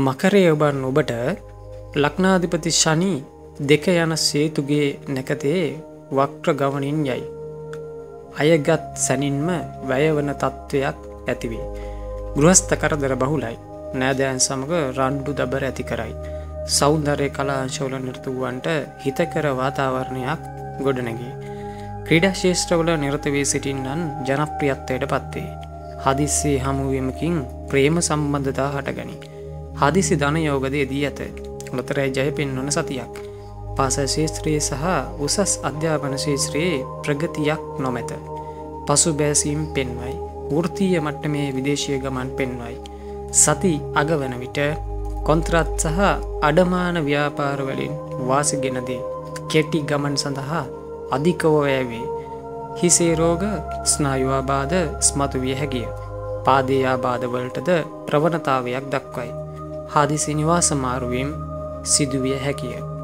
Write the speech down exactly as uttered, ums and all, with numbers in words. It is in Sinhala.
මකරයේ ඔබන් ඔබට ලග්නාධිපති ශනි දෙක යන සේතුගේ නැකතේ වක්‍ර ගමනින් යයි. අයගත් සැනින්ම වැයවන තත්ත්වයක් ඇතිවේ. ගෘහස්ත කරදර බහුලයි. නෑදෑන් සමග රණ්ඩු දබර ඇති කරයි. සෞන්දර්ය කලා අංශවල නිරත වූවන්ට හිතකර වාතාවරණයක් ගොඩනැගේ. ක්‍රීඩා ශේෂ්ත්‍රවල නිරත වී සිටින්නන් ජනප්‍රියත්වයට පත්වේ. හදිස්සියේ හමුවීමකින් ප්‍රේම සම්බන්ධතා හටගනී. හදිසි ධන යෝගද යෙදී ඇත. ලොතරැයි ජය පෙන්වන සතියක්. පාසල් ශේත්‍රයේ සහ උසස් අධ්‍යාපන ශේත්‍රයේ ප්‍රගතියක් නොමැත. පසුබෑසීම් පෙන්වයි. වෘත්තීය මට්ටමේ විදේශීය ගමන් පෙන්වයි. සති අගවන විට කොන්ත්‍රාත් සහ අඩමාන ව්‍යාපාර වලින් වාසිගෙන දේ කෙටි ගමන් සඳහා අධිකව වැයවේ. හිසේ රෝග, ස්නායු ආබාධ ස්මතු විය හැකිය. පාදයේ ආබාධ වලටද ප්‍රවණතාවයක් දක්වයි. හදිසි නිවාස මාරුවීම් සිදුවිය හැකිය.